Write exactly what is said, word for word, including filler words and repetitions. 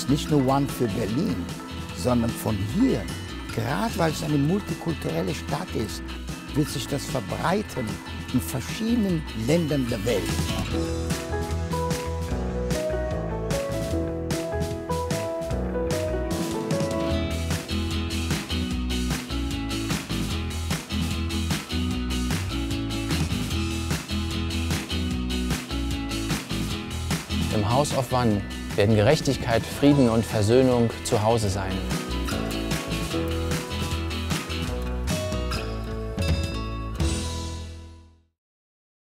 nicht nur One für Berlin, sondern von hier, gerade weil es eine multikulturelle Stadt ist, wird sich das verbreiten in verschiedenen Ländern der Welt. Im House of One werden Gerechtigkeit, Frieden und Versöhnung zu Hause sein.